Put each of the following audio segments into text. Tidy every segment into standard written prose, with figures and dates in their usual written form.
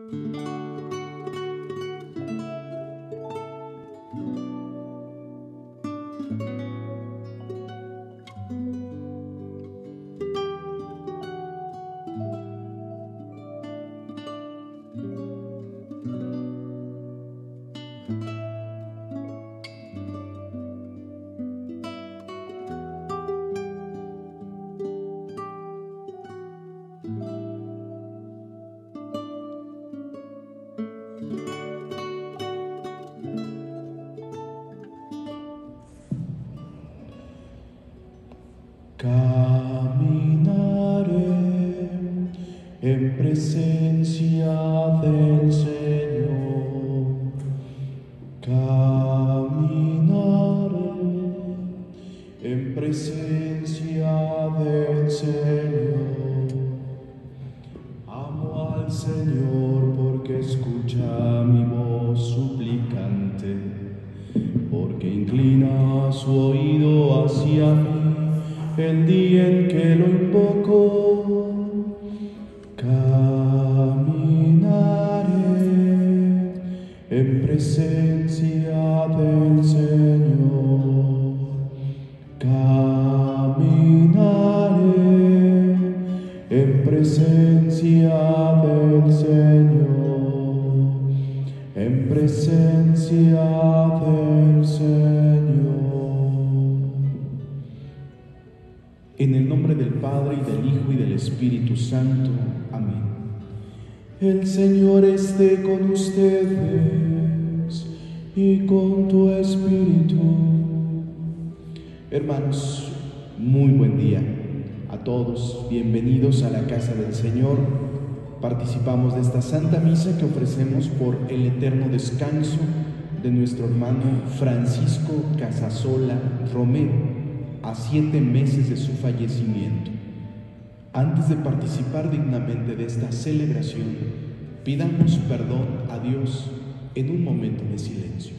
Caminaré en presencia del Señor. Caminaré en presencia del Señor. Amo al Señor porque escucha mi voz suplicante, porque inclina su oído hacia mí el día en que lo invoco. Caminaré en presencia del Señor. Caminaré en presencia del Señor. En presencia del Señor. En el nombre del Padre, y del Hijo, y del Espíritu Santo. Amén. El Señor esté con ustedes y con tu espíritu. Hermanos, muy buen día a todos. Bienvenidos a la casa del Señor. Participamos de esta Santa Misa que ofrecemos por el eterno descanso de nuestro hermano Francisco Casasola Romero, a 7 meses de su fallecimiento. Antes de participar dignamente de esta celebración, pidamos perdón a Dios en un momento de silencio.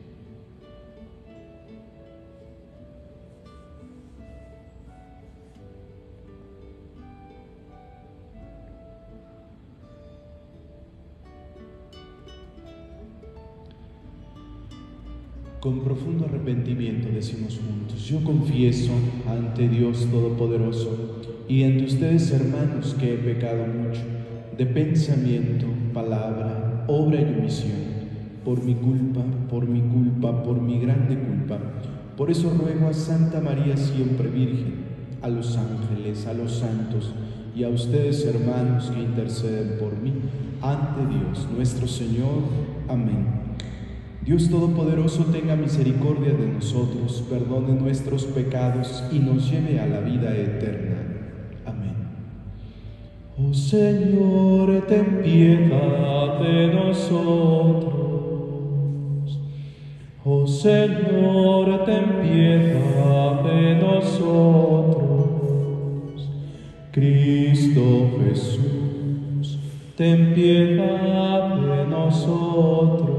Con profundo arrepentimiento decimos juntos: yo confieso ante Dios Todopoderoso y ante ustedes, hermanos, que he pecado mucho, de pensamiento, palabra, obra y omisión, por mi culpa, por mi grande culpa. Por eso ruego a Santa María siempre Virgen, a los ángeles, a los santos y a ustedes, hermanos, que interceden por mí, ante Dios nuestro Señor. Amén. Dios Todopoderoso tenga misericordia de nosotros, perdone nuestros pecados y nos lleve a la vida eterna. Amén. Oh Señor, ten piedad de nosotros. Oh Señor, ten piedad de nosotros. Cristo Jesús, ten piedad de nosotros.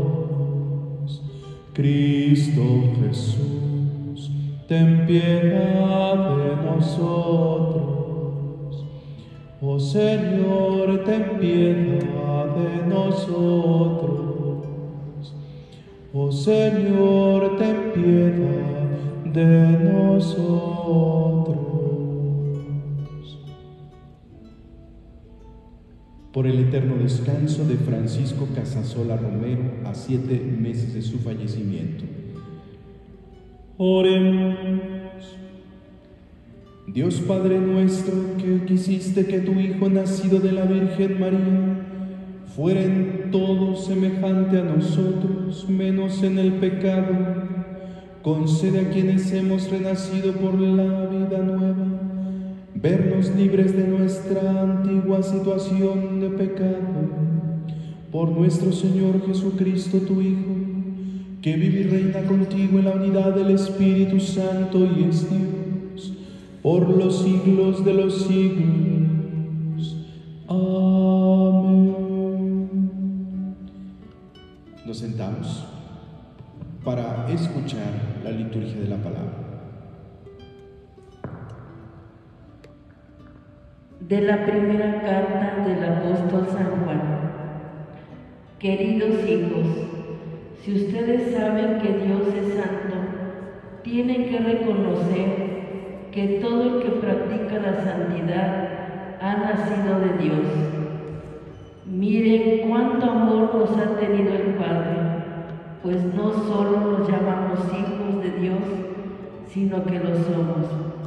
Cristo Jesús, ten piedad de nosotros. Oh Señor, ten piedad de nosotros. Oh Señor, ten piedad de nosotros. Por el eterno descanso de Francisco Casasola Romero, a 7 meses de su fallecimiento. Oremos. Dios Padre nuestro, que quisiste que tu Hijo, nacido de la Virgen María, fuera en todo semejante a nosotros, menos en el pecado, concede a quienes hemos renacido por la vida nueva, vernos libres de nuestra antigua situación de pecado, por nuestro Señor Jesucristo, tu Hijo, que vive y reina contigo en la unidad del Espíritu Santo y es Dios, por los siglos de los siglos. Amén. Nos sentamos para escuchar la liturgia de la palabra. De la primera carta del apóstol San Juan. Queridos hijos, si ustedes saben que Dios es santo, tienen que reconocer que todo el que practica la santidad ha nacido de Dios. Miren cuánto amor nos ha tenido el Padre, pues no solo nos llamamos hijos de Dios, sino que lo somos.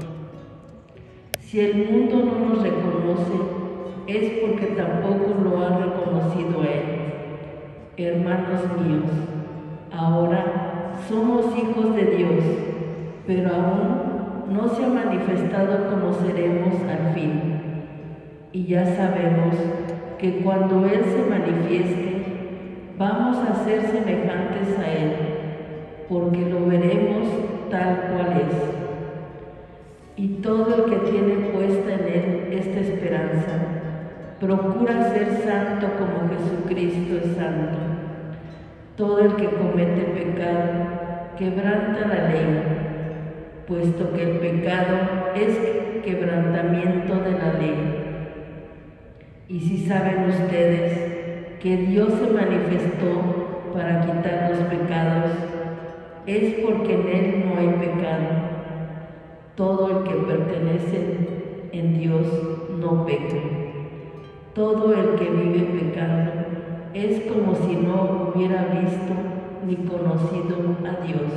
Si el mundo no nos reconoce, es porque tampoco lo ha reconocido a Él. Hermanos míos, ahora somos hijos de Dios, pero aún no se ha manifestado como seremos al fin. Y ya sabemos que cuando Él se manifieste, vamos a ser semejantes a Él, porque lo veremos tal cual es. Y todo el que tiene puesta en Él esta esperanza, procura ser santo como Jesucristo es santo. Todo el que comete pecado, quebranta la ley, puesto que el pecado es quebrantamiento de la ley. Y si saben ustedes que Dios se manifestó para quitar los pecados, es porque en Él no hay pecado. Todo el que pertenece en Dios no peca. Todo el que vive pecando es como si no hubiera visto ni conocido a Dios.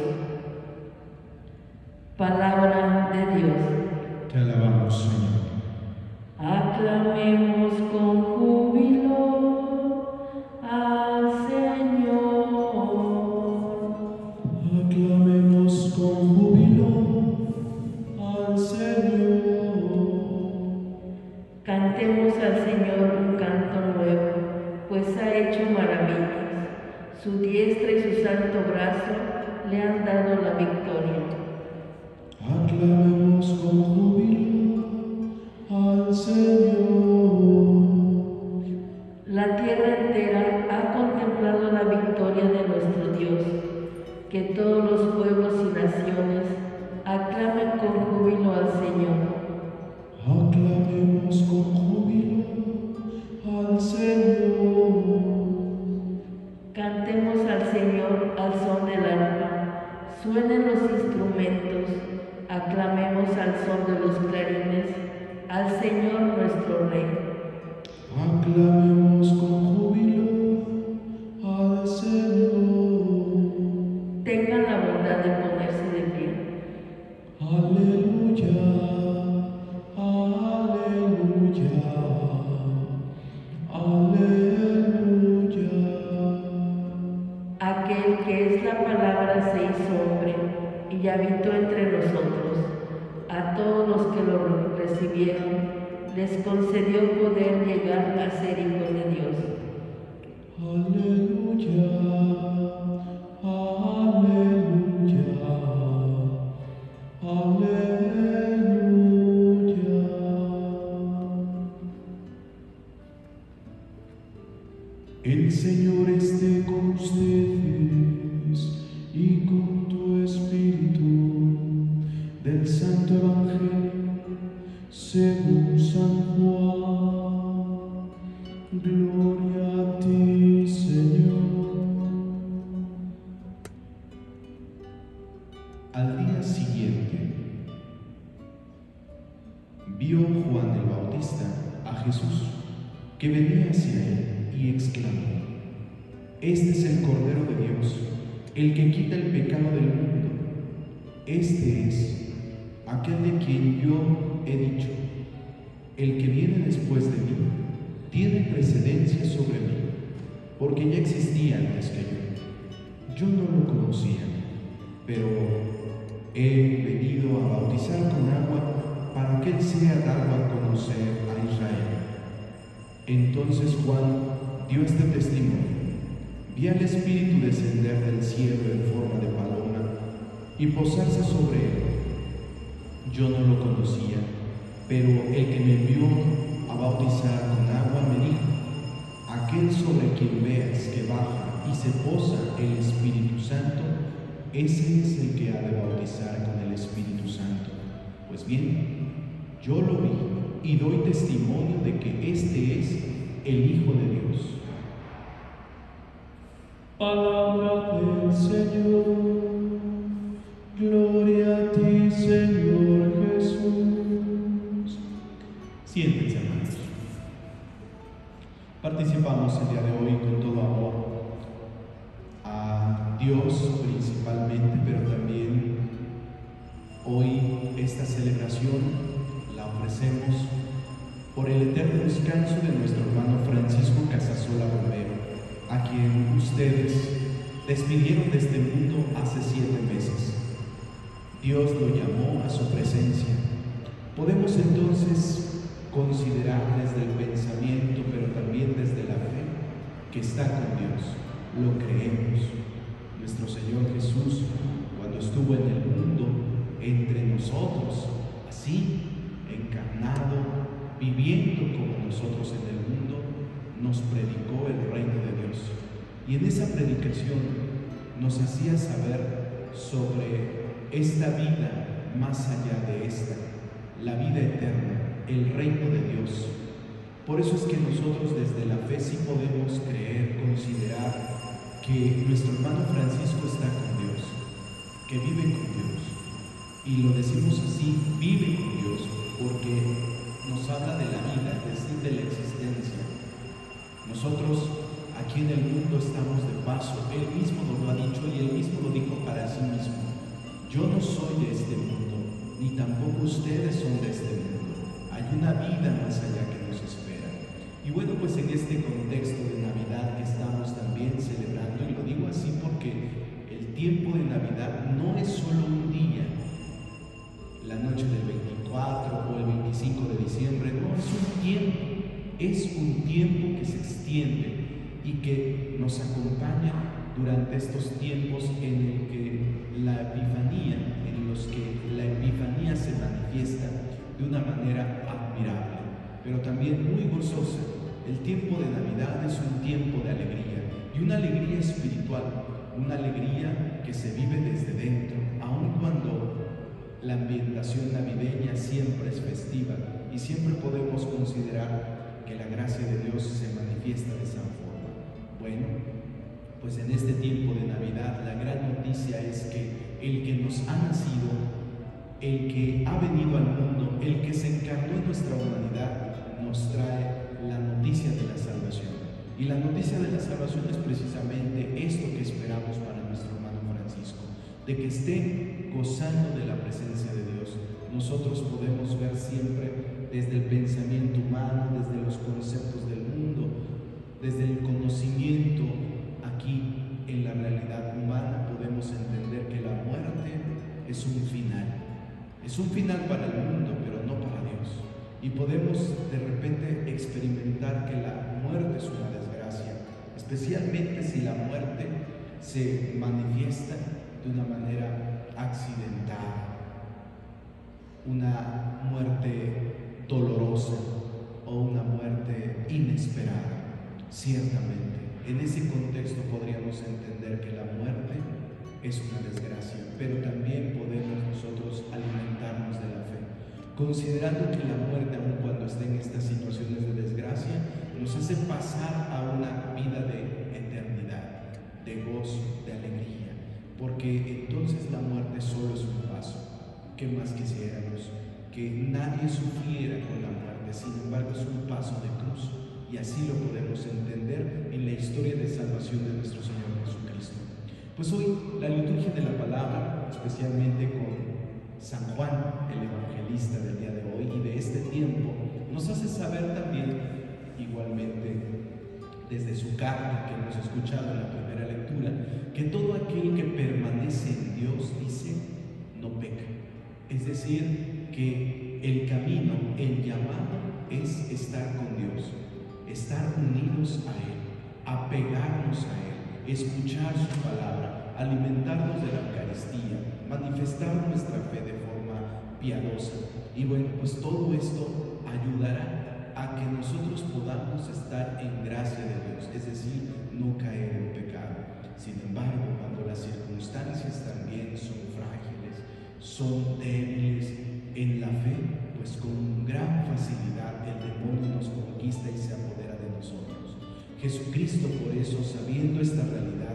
Palabra de Dios. Te alabamos, Señor. Aclamemos con júbilo al Señor. Aclamemos con júbilo al Señor. Cantemos al Señor un canto nuevo, pues ha hecho maravillas. Su diestra y su santo brazo le han dado la victoria. Aclamemos con júbilo al Señor. La tierra entera ha contemplado la victoria de nuestro Dios. Que todos los pueblos y naciones aclamen con júbilo al Señor. Aclamemos con júbilo al Señor. Cantemos al Señor al son del arpa. Suenen los instrumentos. Aclamemos al son de los clarines al Señor nuestro Rey. Aclamemos con júbilo al Señor. Tengan la bondad de ponerse de pie. Aleluya, aleluya, aleluya. Aquel que es la palabra se hizo hombre y habitó entre nosotros. A todos los que lo recibieron, les concedió poder llegar a ser hijos de Dios. Aleluya, aleluya, aleluya. El Señor esté con ustedes y con tu espíritu. Del Santo Evangelio según San Juan. Gloria a ti, Señor. Al día siguiente, vio Juan el Bautista a Jesús, que venía hacia él, y exclamó: Este es el Cordero de Dios, el que quita el pecado del mundo. Este es aquel de quien yo he dicho: el que viene después de mí tiene precedencia sobre mí, porque ya existía antes que yo. Yo no lo conocía, pero he venido a bautizar con agua para que él sea dado a conocer a Israel. Entonces Juan dio este testimonio: vi al Espíritu descender del cielo en forma de paloma y posarse sobre él. Yo no lo conocía, pero el que me envió a bautizar con agua me dijo: aquel sobre quien veas que baja y se posa el Espíritu Santo, ese es el que ha de bautizar con el Espíritu Santo. Pues bien, yo lo vi y doy testimonio de que este es el Hijo de Dios. Palabra del Señor. Gloria a ti, Señor Jesús. Siéntense, hermanos. Participamos el día de hoy con todo amor a Dios principalmente, pero también hoy esta celebración la ofrecemos por el eterno descanso de nuestro hermano Francisco Casasola Romero, a quien ustedes despidieron de este mundo hace 7 meses. Dios lo llamó a su presencia. Podemos entonces considerar desde el pensamiento, pero también desde la fe, que está con Dios. Lo creemos. Nuestro Señor Jesús, cuando estuvo en el mundo, entre nosotros, así, encarnado, viviendo como nosotros en el mundo, nos predicó el reino de Dios. Y en esa predicación nos hacía saber sobre esta vida más allá de esta, la vida eterna, el reino de Dios. Por eso es que nosotros desde la fe sí podemos creer, considerar que nuestro hermano Francisco está con Dios, que vive con Dios. Y lo decimos así, vive con Dios, porque nos habla de la vida, es decir, de la existencia. Nosotros aquí en el mundo estamos de paso. Él mismo nos lo ha dicho y él mismo lo dijo para sí mismo. Yo no soy de este mundo, ni tampoco ustedes son de este mundo. Hay una vida más allá que nos espera. Y bueno, pues en este contexto de Navidad que estamos también celebrando, y lo digo así porque el tiempo de Navidad no es solo un día, la noche del 24 o el 25 de diciembre, no, es un tiempo que se extiende y que nos acompaña durante estos tiempos en el que en los que la epifanía se manifiesta de una manera admirable, pero también muy gozosa. El tiempo de Navidad es un tiempo de alegría, y una alegría espiritual, una alegría que se vive desde dentro, aun cuando la ambientación navideña siempre es festiva y siempre podemos considerar que la gracia de Dios se manifiesta de esa forma. Bueno, pues en este tiempo de Navidad la gran noticia es que el que nos ha nacido, el que ha venido al mundo, el que se encarnó en nuestra humanidad, nos trae la noticia de la salvación. Y la noticia de la salvación es precisamente esto que esperamos para nuestro hermano Francisco, de que esté gozando de la presencia de Dios. Nosotros podemos ver siempre desde el pensamiento humano, desde los conceptos del mundo, desde el conocimiento. Aquí en la realidad humana podemos entender que la muerte es un final para el mundo, pero no para Dios. Y podemos de repente experimentar que la muerte es una desgracia, especialmente si la muerte se manifiesta de una manera accidental, una muerte dolorosa o una muerte inesperada. Ciertamente, en ese contexto podríamos entender que la muerte es una desgracia, pero también podemos nosotros alimentarnos de la fe, considerando que la muerte, aun cuando esté en estas situaciones de desgracia, nos hace pasar a una vida de eternidad, de gozo, de alegría, porque entonces la muerte solo es un paso. ¿Qué más quisiéramos? Que nadie sufriera con la muerte, sin embargo es un paso de cruz. Y así lo podemos entender en la historia de salvación de nuestro Señor Jesucristo. Pues hoy la liturgia de la palabra, especialmente con San Juan, el evangelista del día de hoy y de este tiempo, nos hace saber también, igualmente desde su carta que hemos escuchado en la primera lectura, que todo aquel que permanece en Dios, dice, no peca. Es decir, que el camino, el llamado es estar con Dios, estar unidos a Él, apegarnos a Él, escuchar su palabra, alimentarnos de la Eucaristía, manifestar nuestra fe de forma piadosa. Y bueno, pues todo esto ayudará a que nosotros podamos estar en gracia de Dios, es decir, no caer en pecado. Sin embargo, cuando las circunstancias también son frágiles, son débiles en la fe, pues con gran facilidad el demonio nos conquista y se apodera de nosotros. Jesucristo, por eso, sabiendo esta realidad,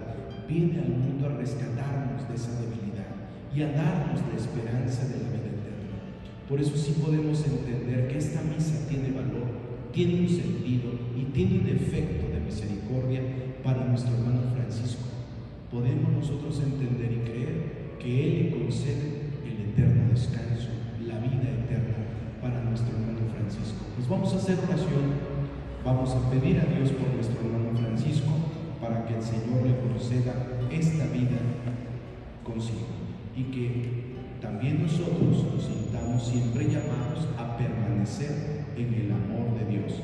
viene al mundo a rescatarnos de esa debilidad y a darnos la esperanza de la vida eterna. Por eso sí podemos entender que esta misa tiene valor, tiene un sentido y tiene un efecto de misericordia para nuestro hermano Francisco. Podemos nosotros entender y creer que Él le concede el eterno descanso, la vida eterna para nuestro hermano Francisco. Pues vamos a hacer oración, vamos a pedir a Dios por nuestro hermano Francisco para que el Señor le conceda esta vida consigo y que también nosotros nos sintamos siempre llamados a permanecer en el amor de Dios.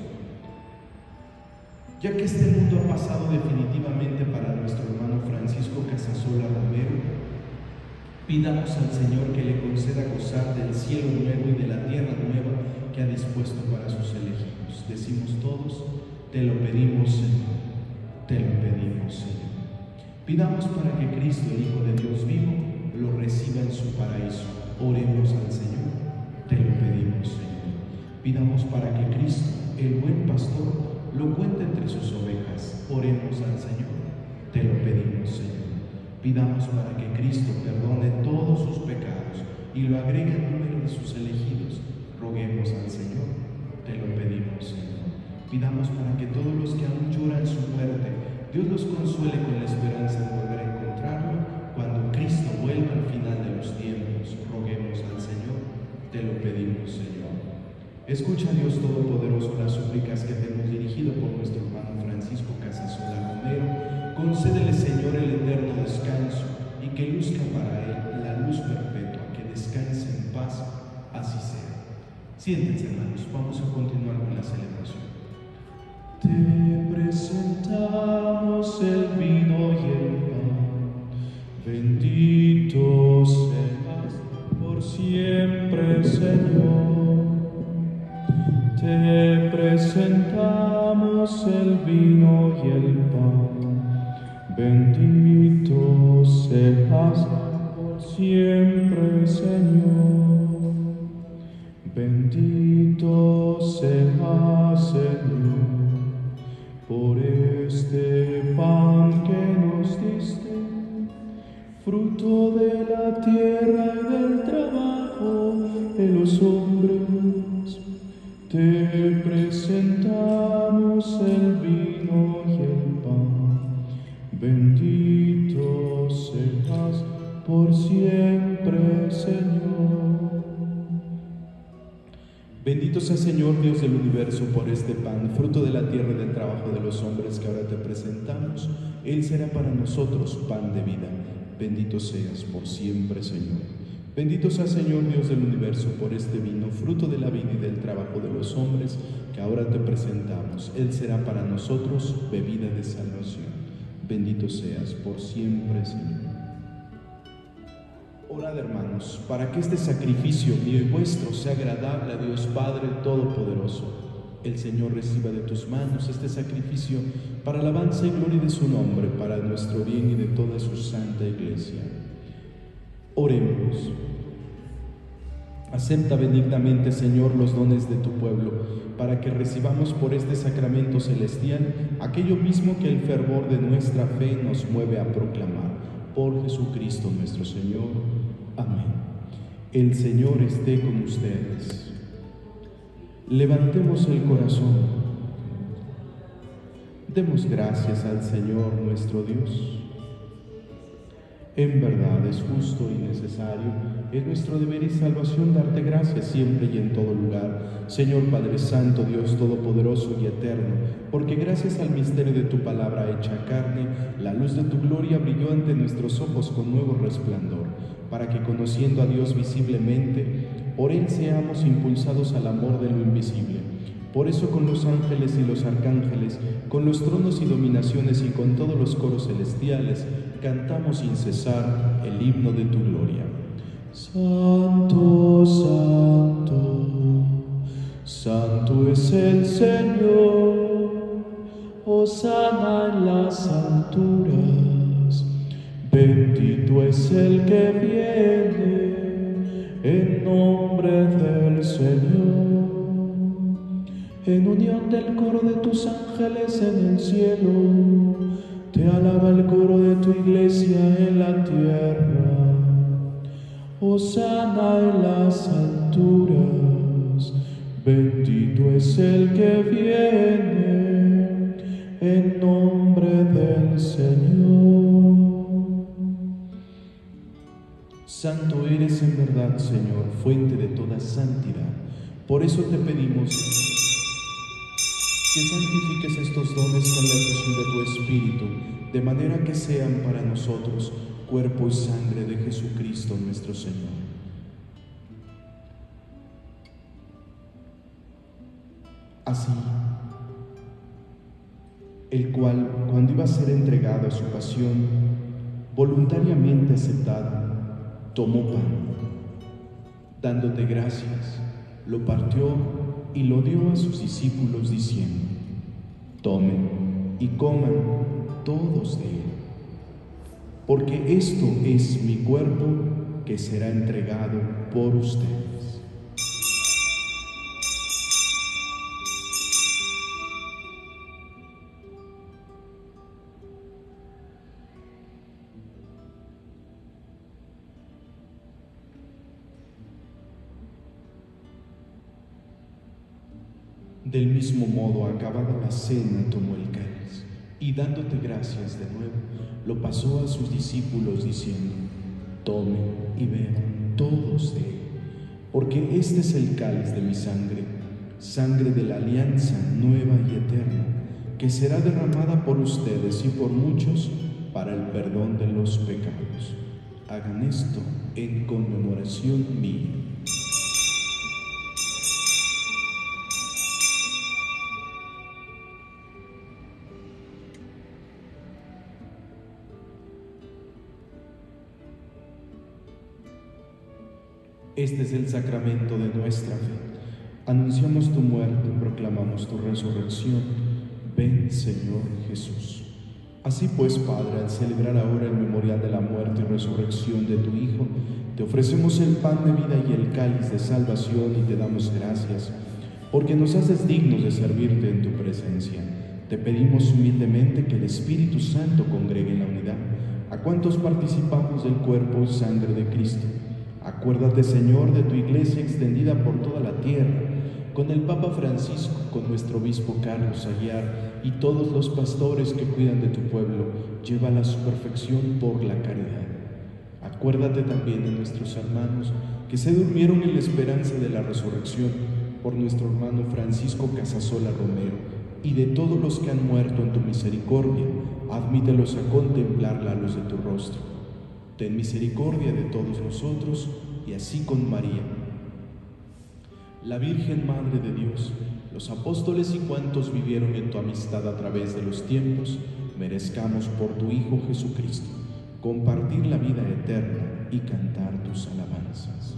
Ya que este mundo ha pasado definitivamente para nuestro hermano Francisco Casasola Romero, pidamos al Señor que le conceda gozar del cielo nuevo y de la tierra nueva que ha dispuesto para sus elegidos. Decimos todos, te lo pedimos, Señor, te lo pedimos, Señor. Pidamos para que Cristo, el Hijo de Dios vivo, lo reciba en su paraíso. Oremos al Señor, te lo pedimos, Señor. Pidamos para que Cristo, el buen pastor, lo cuente entre sus ovejas. Oremos al Señor, te lo pedimos, Señor. Pidamos para que Cristo perdone todos sus pecados y lo agregue al número de sus elegidos. Roguemos al Señor, te lo pedimos, Señor. Pidamos para que todos los que aún lloran su muerte, Dios los consuele con la esperanza de volver a encontrarlo cuando Cristo vuelva al final de los tiempos. Roguemos al Señor, te lo pedimos, Señor. Escucha, Dios Todopoderoso, las súplicas que te hemos dirigido por nuestro hermano Francisco Casasola Romero. Concédele, Señor, el eterno descanso y que luzca para él la luz perpetua, que descanse en paz, así sea. Siéntense, hermanos, vamos a continuar con la celebración. Te presentamos el vino y el pan, bendito seas por siempre, Señor. Te presentamos el vino y el pan, bendito seas por siempre, Señor. Bendito seas, Señor, por este pan que nos diste, fruto de la tierra y del trabajo de los hombres. Te presentamos el vino y el pan, bendito seas por siempre, Señor. Bendito sea, Señor, Dios del universo, por este pan, fruto de la tierra y del trabajo de los hombres que ahora te presentamos. Él será para nosotros pan de vida. Bendito seas por siempre, Señor. Bendito sea, Señor, Dios del universo, por este vino, fruto de la vida y del trabajo de los hombres, que ahora te presentamos. Él será para nosotros bebida de salvación. Bendito seas por siempre, Señor. Orad, hermanos, para que este sacrificio mío y vuestro sea agradable a Dios Padre Todopoderoso. El Señor reciba de tus manos este sacrificio para alabanza y gloria de su nombre, para nuestro bien y de toda su santa Iglesia. Oremos. Acepta benignamente, Señor, los dones de tu pueblo, para que recibamos por este sacramento celestial aquello mismo que el fervor de nuestra fe nos mueve a proclamar. Por Jesucristo nuestro Señor. Amén. El Señor esté con ustedes. Levantemos el corazón. Demos gracias al Señor nuestro Dios. En verdad es justo y necesario, es nuestro deber y salvación darte gracias siempre y en todo lugar, Señor Padre Santo, Dios Todopoderoso y Eterno, porque gracias al misterio de tu palabra hecha carne, la luz de tu gloria brilló ante nuestros ojos con nuevo resplandor, para que conociendo a Dios visiblemente, por Él seamos impulsados al amor de lo invisible. Por eso con los ángeles y los arcángeles, con los tronos y dominaciones y con todos los coros celestiales, cantamos sin cesar el himno de tu gloria. Santo, santo, santo es el Señor, hosana en las alturas, bendito es el que viene en nombre del Señor. En unión del coro de tus ángeles en el cielo, Te alaba el coro de tu iglesia en la tierra. Hosana en las alturas. Bendito es el que viene en nombre del Señor. Santo eres en verdad, Señor, fuente de toda santidad. Por eso te pedimos que santifiques estos dones con la efusión de tu Espíritu, de manera que sean para nosotros cuerpo y sangre de Jesucristo nuestro Señor. Así, el cual, cuando iba a ser entregado a su pasión, voluntariamente aceptado, tomó pan, dándote gracias, lo partió y lo dio a sus discípulos diciendo: tomen y coman todos de él, porque esto es mi cuerpo que será entregado por ustedes. Del mismo modo, acabada la cena, tomó el cáliz y dándote gracias de nuevo, lo pasó a sus discípulos diciendo: tomen y beban todos de él, porque este es el cáliz de mi sangre, sangre de la alianza nueva y eterna, que será derramada por ustedes y por muchos para el perdón de los pecados. Hagan esto en conmemoración mía. Este es el sacramento de nuestra fe. Anunciamos tu muerte, proclamamos tu resurrección. Ven, Señor Jesús. Así pues, Padre, al celebrar ahora el memorial de la muerte y resurrección de tu Hijo, te ofrecemos el pan de vida y el cáliz de salvación y te damos gracias, porque nos haces dignos de servirte en tu presencia. Te pedimos humildemente que el Espíritu Santo congregue en la unidad a cuantos participamos del cuerpo y sangre de Cristo. Acuérdate, Señor, de tu iglesia extendida por toda la tierra, con el Papa Francisco, con nuestro obispo Carlos Aguiar y todos los pastores que cuidan de tu pueblo. Llévala a su perfección por la caridad. Acuérdate también de nuestros hermanos que se durmieron en la esperanza de la resurrección, por nuestro hermano Francisco Casasola Romero, y de todos los que han muerto en tu misericordia. Admítelos a contemplar la luz de tu rostro. Ten misericordia de todos nosotros, y así con María, la Virgen Madre de Dios, los apóstoles y cuantos vivieron en tu amistad a través de los tiempos, merezcamos por tu Hijo Jesucristo compartir la vida eterna y cantar tus alabanzas.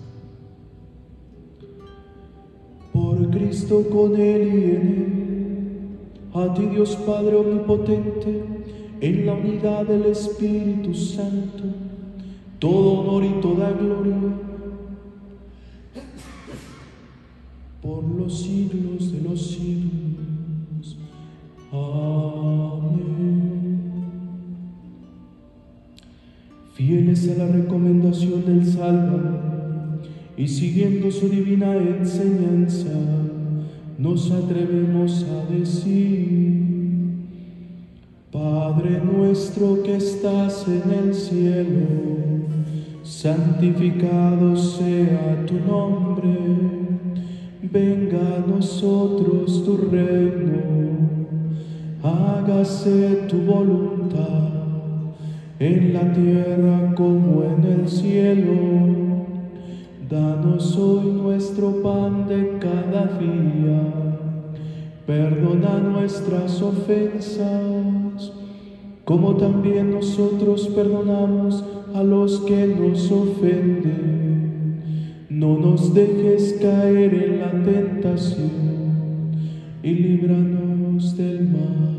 Por Cristo, con Él y en Él, a ti Dios Padre omnipotente, en la unidad del Espíritu Santo, todo honor y toda gloria, por los siglos de los siglos. Amén. Fieles a la recomendación del Salvador y siguiendo su divina enseñanza, nos atrevemos a decir: Padre nuestro que estás en el cielo, santificado sea tu nombre. Venga a nosotros tu reino, hágase tu voluntad, en la tierra como en el cielo. Danos hoy nuestro pan de cada día, perdona nuestras ofensas, como también nosotros perdonamos a los que nos ofenden. No nos dejes caer en la tentación y líbranos del mal.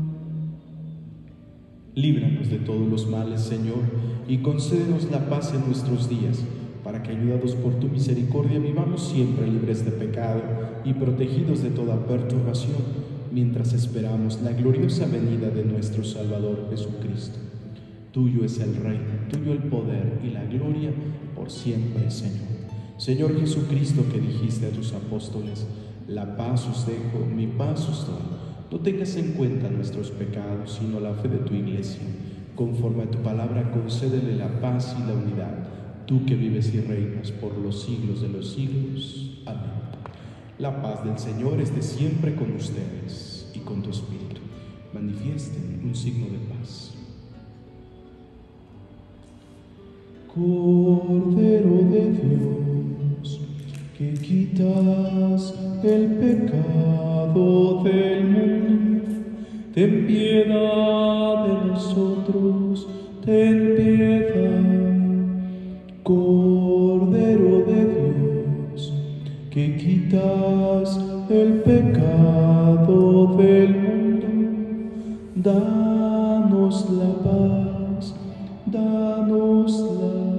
Líbranos de todos los males, Señor, y concédenos la paz en nuestros días, para que, ayudados por tu misericordia, vivamos siempre libres de pecado y protegidos de toda perturbación, mientras esperamos la gloriosa venida de nuestro Salvador Jesucristo. Tuyo es el reino, tuyo el poder y la gloria por siempre, Señor. Señor Jesucristo, que dijiste a tus apóstoles: la paz os dejo, mi paz os doy. No tengas en cuenta nuestros pecados, sino la fe de tu Iglesia. Conforme a tu palabra, concédele la paz y la unidad, tú que vives y reinas por los siglos de los siglos. Amén. La paz del Señor esté siempre con ustedes y con tu espíritu. Manifiesten un signo de paz. Cordero de Dios, que quitas el pecado del mundo, ten piedad de nosotros, ten piedad. Cordero de Dios, que quitas el pecado del mundo, danos la paz, danosla.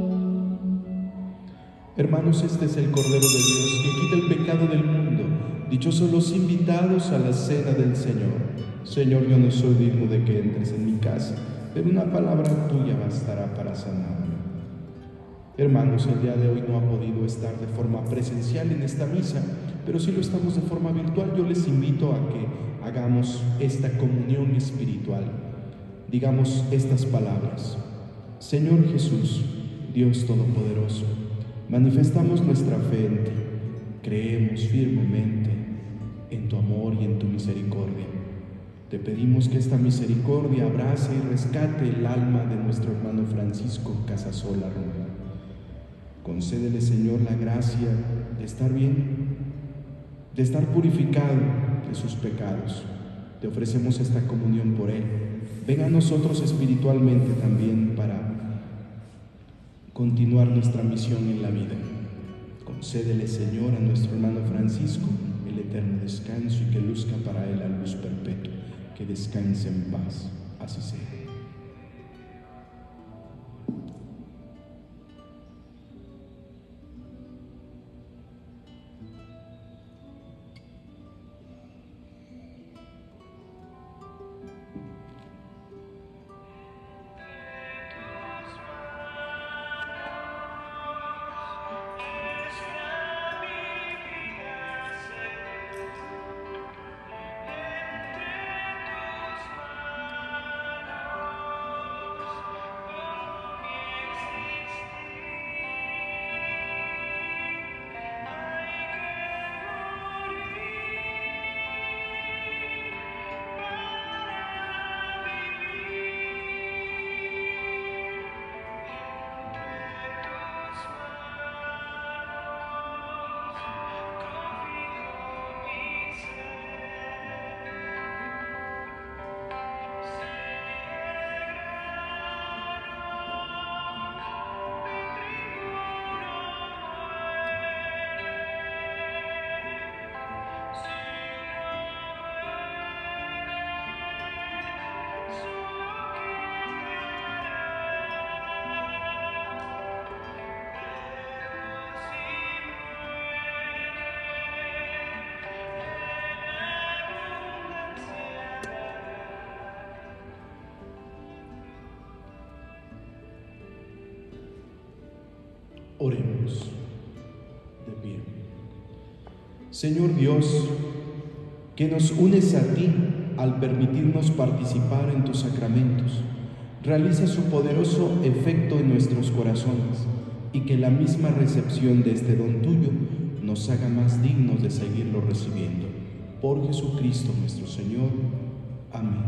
Hermanos, este es el Cordero de Dios que quita el pecado del mundo. Dichosos los invitados a la cena del Señor. Señor, yo no soy digno de que entres en mi casa, pero una palabra tuya bastará para sanarme. Hermanos, el día de hoy no ha podido estar de forma presencial en esta misa, pero sí lo estamos de forma virtual. Yo les invito a que hagamos esta comunión espiritual. Digamos estas palabras: Señor Jesús, Dios Todopoderoso, manifestamos nuestra fe en ti, creemos firmemente en tu amor y en tu misericordia. Te pedimos que esta misericordia abrace y rescate el alma de nuestro hermano Francisco Casasola Romero. Concédele, Señor, la gracia de estar bien, de estar purificado de sus pecados. Te ofrecemos esta comunión por él. Ven a nosotros espiritualmente también para continuar nuestra misión en la vida. Concédele, Señor, a nuestro hermano Francisco el eterno descanso y que luzca para él la luz perpetua. Que descanse en paz. Así sea. Oremos de pie. Señor Dios, que nos unes a ti al permitirnos participar en tus sacramentos, realiza su poderoso efecto en nuestros corazones y que la misma recepción de este don tuyo nos haga más dignos de seguirlo recibiendo. Por Jesucristo nuestro Señor. Amén.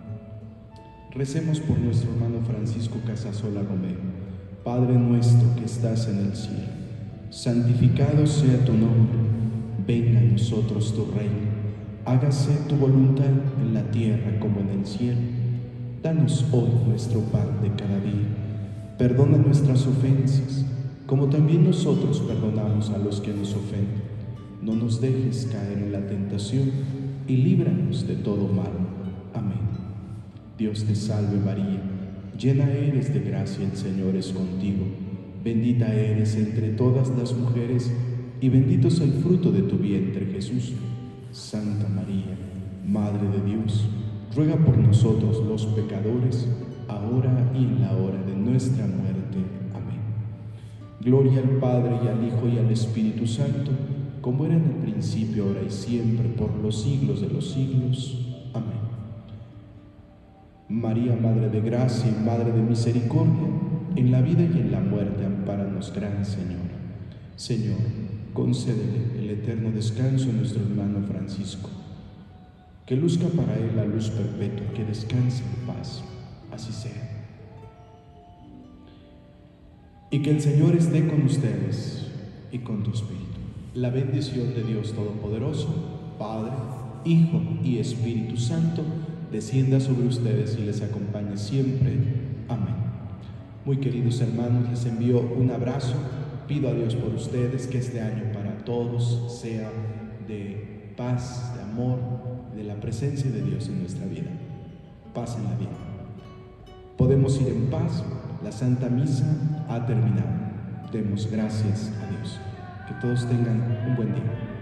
Recemos por nuestro hermano Francisco Casasola Romero. Padre nuestro que estás en el cielo, santificado sea tu nombre. Venga a nosotros tu reino. Hágase tu voluntad en la tierra como en el cielo. Danos hoy nuestro pan de cada día. Perdona nuestras ofensas, como también nosotros perdonamos a los que nos ofenden. No nos dejes caer en la tentación y líbranos de todo mal. Amén. Dios te salve María, llena eres de gracia, el Señor es contigo. Bendita eres entre todas las mujeres y bendito es el fruto de tu vientre, Jesús. Santa María, Madre de Dios, ruega por nosotros los pecadores, ahora y en la hora de nuestra muerte. Amén. Gloria al Padre, y al Hijo, y al Espíritu Santo, como era en el principio, ahora y siempre, por los siglos de los siglos. Amén. María, Madre de Gracia y Madre de Misericordia, en la vida y en la muerte, ampáranos, Gran Señora. Señor, concédele el eterno descanso a nuestro hermano Francisco, que luzca para él la luz perpetua, que descanse en paz. Así sea. Y que el Señor esté con ustedes y con tu espíritu. La bendición de Dios Todopoderoso, Padre, Hijo y Espíritu Santo, descienda sobre ustedes y les acompañe siempre. Amén. Muy queridos hermanos, les envío un abrazo. Pido a Dios por ustedes que este año para todos sea de paz, de amor, de la presencia de Dios en nuestra vida. Pásenla bien. Podemos ir en paz. La Santa Misa ha terminado. Demos gracias a Dios. Que todos tengan un buen día.